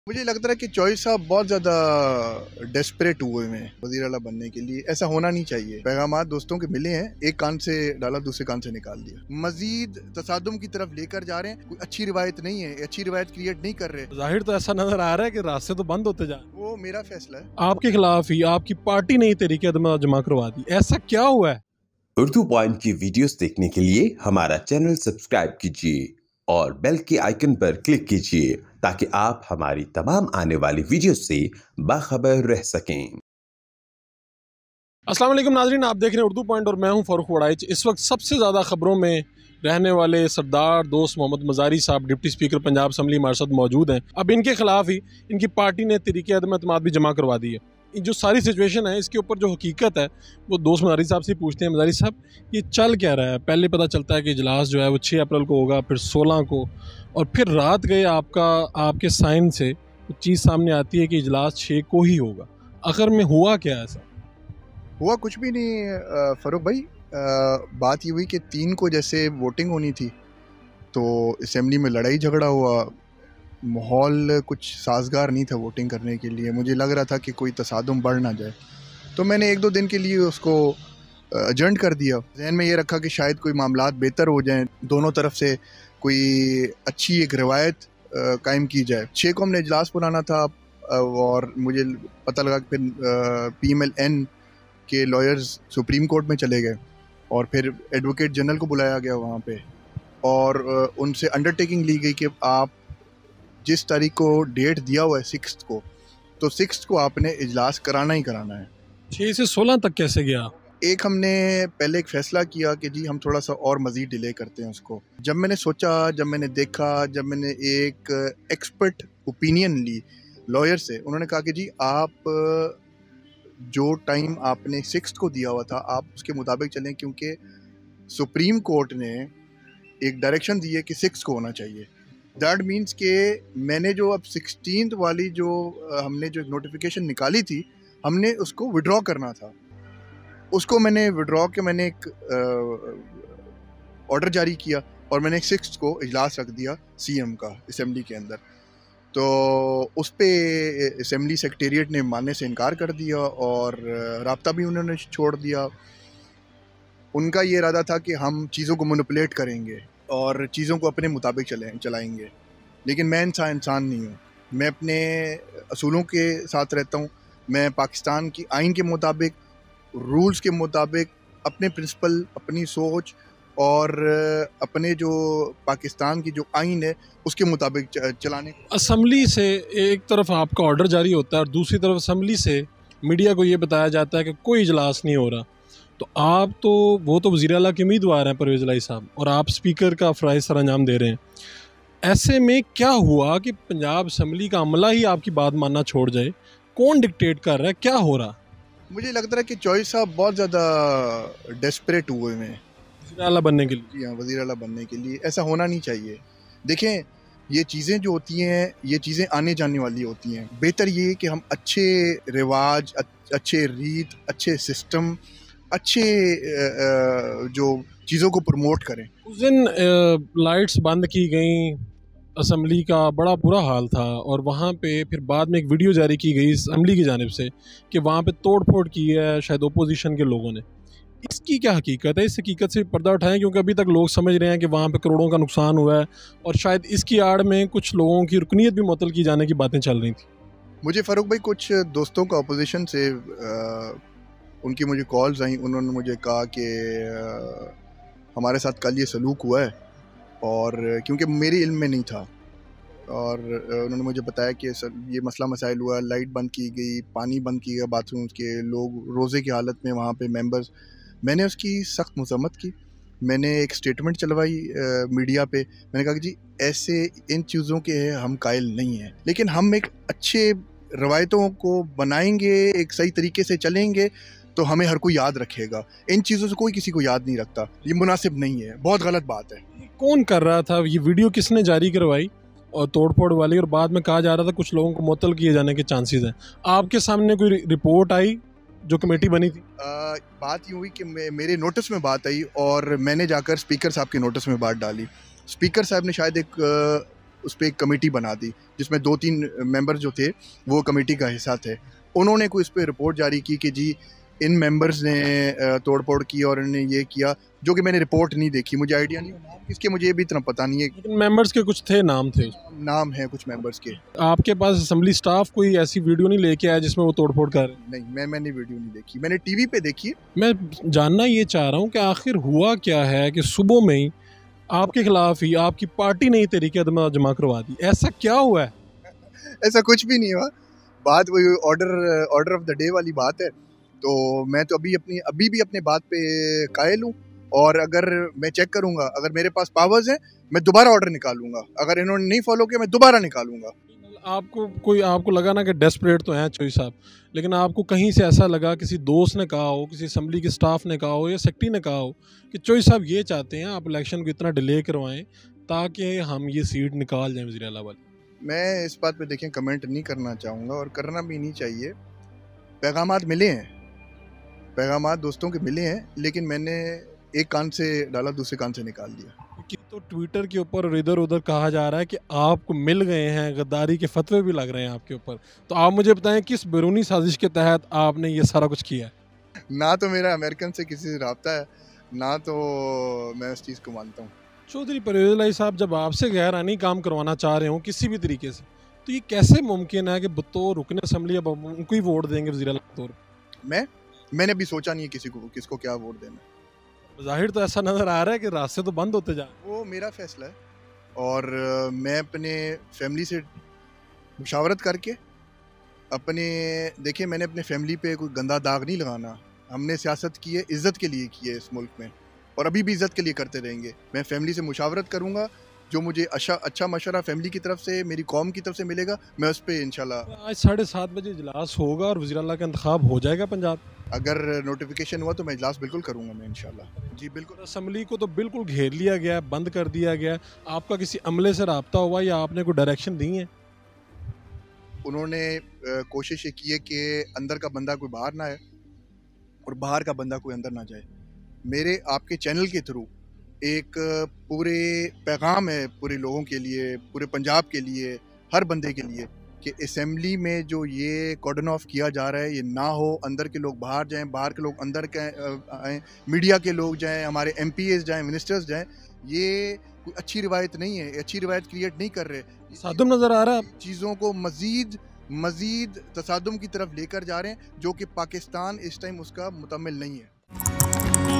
मुझे लगता है कि चॉइस साहब बहुत ज़्यादा डेस्परेट हुए हैं वज़ीर आला बनने के लिए। ऐसा होना नहीं चाहिए। पैगामात दोस्तों के मिले हैं, एक कान से डाला दूसरे कान से निकाल दिया। मजीद तसादुम की तरफ लेकर जा रहे हैं। कोई अच्छी रिवायत नहीं है, अच्छी रिवायत क्रिएट नहीं कर रहे। जाहिर तो ऐसा नजर आ रहा है कि रास्ते तो बंद होते जा रहे हैं। वो मेरा फैसला है। आपके खिलाफ ही आपकी पार्टी ने तहरीक जमा करवा दी, ऐसा क्या हुआ है? उर्दू पॉइंट की वीडियोस देखने के लिए हमारा चैनल सब्सक्राइब कीजिए और बेल के आइकन पर क्लिक कीजिए ताकि आप हमारी तमाम आने वाली वीडियो से बाखबर रह सकें। अस्सलाम वालेकुम नाजरीन, आप देख रहे हैं उर्दू पॉइंट और मैं हूं फारूक वड़ाइच। इस वक्त सबसे ज़्यादा खबरों में रहने वाले सरदार दोस्त मोहम्मद मज़ारी साहब डिप्टी स्पीकर पंजाब असम्बली हमारे साथ मौजूद हैं। अब इनके खिलाफ ही इनकी पार्टी ने तहरीक अदम एतमाद भी जमा करवा दी है। जो सारी सिचुएशन है इसके ऊपर जो हकीकत है वो दोस्त मज़ारी साहब से पूछते हैं। मज़ारी साहब, ये चल क्या रहा है? पहले पता चलता है कि इजलास जो है वो 6 अप्रैल को होगा, फिर 16 को, और फिर रात गए आपके साइन से चीज़ सामने आती है कि इजलास 6 को ही होगा। आखिर में हुआ क्या ऐसा? हुआ कुछ भी नहीं फ़ारूक भाई। बात ये हुई कि 3 को जैसे वोटिंग होनी थी तो असेंबली में लड़ाई झगड़ा हुआ। माहौल कुछ साजगार नहीं था वोटिंग करने के लिए। मुझे लग रहा था कि कोई तसादुम बढ़ ना जाए, तो मैंने 1-2 दिन के लिए उसको एडजर्न कर दिया। जहन में ये रखा कि शायद कोई मामलात बेहतर हो जाएं, दोनों तरफ से कोई अच्छी एक रवायत कायम की जाए। 6 को हमने इजलास बुलाना था और मुझे पता लगा कि फिर PMLN के लॉयर्स सुप्रीम कोर्ट में चले गए और फिर एडवोकेट जनरल को बुलाया गया वहाँ पे, और उनसे अंडरटेकिंग ली गई कि आप जिस तारीख को डेट दिया हुआ है 6 को, तो 6 को आपने इजलास कराना ही कराना है। 6 से 16 तक कैसे गया? एक हमने पहले एक फ़ैसला किया कि जी हम थोड़ा सा और मज़ीद डिले करते हैं उसको। जब मैंने सोचा, जब मैंने देखा, जब मैंने एक एक्सपर्ट ओपिनियन ली लॉयर से, उन्होंने कहा कि जी आप जो टाइम आपने 6 को दिया हुआ था आप उसके मुताबिक चलें, क्योंकि सुप्रीम कोर्ट ने एक डायरेक्शन दी है कि 6 को होना चाहिए। दैट मीन्स के मैंने जो अब 16th वाली जो हमने जो नोटिफिकेशन निकाली थी, हमने उसको विड्रॉ करना था। उसको मैंने विड्रॉ के मैंने एक ऑर्डर जारी किया और मैंने 6 को इजलास रख दिया CM का असेंबली के अंदर। तो उस पर असेंबली सेक्रेटेरिएट ने मानने से इनकार कर दिया और राब्ता भी उन्होंने छोड़ दिया। उनका ये इरादा था कि हम चीज़ों को मैनिपुलेट करेंगे और चीज़ों को अपने मुताबिक चलाएंगे, लेकिन मैं इंसान नहीं हूँ। मैं अपने असूलों के साथ रहता हूँ। मैं पाकिस्तान की आइन के मुताबिक, रूल्स के मुताबिक, अपने प्रिंसिपल, अपनी सोच और अपने जो पाकिस्तान की जो आइन है उसके मुताबिक चलाने। असम्बली से एक तरफ आपका ऑर्डर जारी होता है और दूसरी तरफ असम्बली से मीडिया को ये बताया जाता है कि कोई इजलास नहीं हो रहा। तो आप वो तो वज़ीर आला के उम्मीदवार हैं परवेज़ इलाही साहब, और आप स्पीकर का फ़राइज़ सर अंजाम दे रहे हैं। ऐसे में क्या हुआ कि पंजाब असम्बली का अमला ही आपकी बात मानना छोड़ जाए? कौन डिक्टेट कर रहा है? क्या हो रहा? मुझे लगता है कि चॉइस साहब बहुत ज़्यादा डेस्परेट हुए हैं वज़ीर आला बनने के लिए। जी हाँ, वज़ीर आला बनने के लिए। ऐसा होना नहीं चाहिए। देखें, ये चीज़ें जो होती हैं ये चीज़ें आने जाने वाली होती हैं। बेहतर ये है कि हम अच्छे रिवाज, अच्छे रीत, अच्छे सिस्टम, अच्छे जो चीज़ों को प्रमोट करें। उस दिन लाइट्स बंद की गई, असम्बली का बड़ा बुरा हाल था, और वहाँ पे फिर बाद में एक वीडियो जारी की गई असम्बली की जानिब से कि वहाँ पे तोड़ फोड़ की है शायद ओपोजिशन के लोगों ने। इसकी क्या हकीकत है? इस हकीकत से पर्दा उठाएं, क्योंकि अभी तक लोग समझ रहे हैं कि वहाँ पे करोड़ों का नुकसान हुआ है और शायद इसकी आड़ में कुछ लोगों की रुकनीत भी मुअत्तल की जाने की बातें चल रही थी। मुझे फ़ारूक भाई कुछ दोस्तों का अपोजिशन से उनकी मुझे कॉल्स आई। उन्होंने मुझे कहा कि हमारे साथ कल ये सलूक हुआ है, और क्योंकि मेरे इल्म में नहीं था, और उन्होंने मुझे बताया कि सर ये मसला मसाइल हुआ, लाइट बंद की गई, पानी बंद किया गया बाथरूम के, लोग रोज़े की हालत में वहाँ पे मेंबर्स। मैंने उसकी सख्त मज़म्मत की। मैंने एक स्टेटमेंट चलवाई मीडिया पे। मैंने कहा कि जी ऐसे इन चीज़ों के हम कायल नहीं हैं, लेकिन हम एक अच्छे रवायतों को बनाएंगे, एक सही तरीके से चलेंगे तो हमें हर कोई याद रखेगा। इन चीज़ों से कोई किसी को याद नहीं रखता। ये मुनासिब नहीं है, बहुत गलत बात है। कौन कर रहा था ये वीडियो? किसने जारी करवाई? और तोड़ फोड़ वाली, और बाद में कहा जा रहा था कुछ लोगों को मुअत्तल किए जाने के चांसेस हैं। आपके सामने कोई रिपोर्ट आई जो कमेटी बनी थी? बात यूँ हुई कि मेरे नोटिस में बात आई और मैंने जाकर स्पीकर साहब के नोटिस में बात डाली। स्पीकर साहब ने शायद एक उस पर एक कमेटी बना दी जिसमें 2-3 मेंबर जो थे वो कमेटी का हिस्सा थे। उन्होंने कोई इस पर रिपोर्ट जारी की कि जी इन मेंबर्स ने तोड़ फोड़ की और इन्होंने ये किया, जो कि मैंने रिपोर्ट नहीं देखी, मुझे आइडिया नहीं, नाम किसके मुझे भी इतना पता नहीं है। लेकिन मेंबर्स के कुछ थे, नाम थे, नाम है कुछ मेंबर्स के। आपके पास असेंबली स्टाफ कोई ऐसी वीडियो नहीं लेके आया जिसमें वो तोड़फोड़ कर रहे? नहीं, मैंने वीडियो नहीं देखी, मैंने टीवी पे देखी। मैं जानना ये चाह रहा हूँ कि आखिर हुआ क्या है कि सुबह में ही आपके खिलाफ ही आपकी पार्टी ने तहरीक अदम जमा करवा दी, ऐसा क्या हुआ है? ऐसा कुछ भी नहीं हुआ, बात वही ऑर्डर ऑफ द डे वाली बात है। तो मैं तो अभी भी अपने बात पे कायल हूँ, और अगर मैं चेक करूँगा, अगर मेरे पास पावर्स हैं मैं दोबारा ऑर्डर निकालूंगा, अगर इन्होंने नहीं फॉलो किया मैं दोबारा निकालूंगा। आपको लगा ना कि डेस्परेट तो हैं चोई साहब, लेकिन आपको कहीं से ऐसा लगा, किसी दोस्त ने कहा हो, किसी असेंबली के स्टाफ ने कहा हो या सेक्रेटरी ने कहा हो कि चोई साहब ये चाहते हैं आप इलेक्शन को इतना डिले करवाएं ताकि हम ये सीट निकाल जाएं वज़ीर आला वाली? मैं इस बात पे देखें कमेंट नहीं करना चाहूँगा, और करना भी नहीं चाहिए। पैगामात मिले हैं, पैगामात दोस्तों के मिले हैं, लेकिन मैंने एक कान से डाला दूसरे कान से निकाल दिया। कि तो ट्विटर के ऊपर और इधर उधर कहा जा रहा है कि आपको मिल गए हैं, गद्दारी के फतवे भी लग रहे हैं आपके ऊपर, तो आप मुझे बताएं किस बैरूनी साजिश के तहत आपने ये सारा कुछ किया है? ना तो मेरा अमेरिकन से किसी से रब्ता है, ना तो मैं उस चीज़ को मानता हूँ। चौधरी परवेज़ इलाही साहब, जब आपसे गैरआइनी काम करवाना चाह रहे हो किसी भी तरीके से, तो ये कैसे मुमकिन है कि बतौर रुकन असम्बली अब उनको ही वोट देंगे वज़ीर आला के तौर पर? मैंने भी सोचा नहीं है किसको क्या वोट देना। ज़ाहिर तो ऐसा नज़र आ रहा है कि रास्ते तो बंद होते जा रहे हैं। वो मेरा फैसला है, और मैं अपने फैमिली से मुशावरत करके देखिए मैंने अपने फैमिली पे कोई गंदा दाग नहीं लगाना। हमने सियासत की है, इज़्ज़त के लिए की है इस मुल्क में, और अभी भी इज़्ज़त के लिए करते रहेंगे। मैं फैमिली से मुशावरत करूँगा, जो मुझे अच्छा मशवरा फैमिली की तरफ से, मेरी कौम की तरफ से मिलेगा, मैं उस पर इंशाल्लाह। आज 7:30 बजे इजलास होगा और वज़ीर आला का इंतखाब हो जाएगा पंजाब। अगर नोटिफिकेशन हुआ तो मैं इजलास बिल्कुल करूँगा, मैं इंशाल्लाह। जी बिल्कुल। असम्बली को तो बिल्कुल घेर लिया गया है, बंद कर दिया गया है। आपका किसी अमले से रब्ता हुआ या आपने कोई डायरेक्शन दी है? उन्होंने कोशिश ये की है कि अंदर का बंदा कोई बाहर ना आए और बाहर का बंदा कोई अंदर ना जाए। मेरे आपके चैनल के थ्रू एक पूरे पैगाम है पूरे लोगों के लिए, पूरे पंजाब के लिए, हर बंदे के लिए, कि असेंबली में जो ये कॉर्डन ऑफ किया जा रहा है ये ना हो। अंदर के लोग बाहर जाएं, बाहर के लोग अंदर आएँ, मीडिया के लोग जाएं, हमारे MPs जाएं, मिनिस्टर्स जाएं। ये कोई अच्छी रिवायत नहीं है, अच्छी रिवायत क्रिएट नहीं कर रहे। तसादुम नज़र आ रहा है, चीज़ों को मज़ीद तसादुम की तरफ लेकर जा रहे हैं, जो कि पाकिस्तान इस टाइम उसका मुतमिल नहीं है।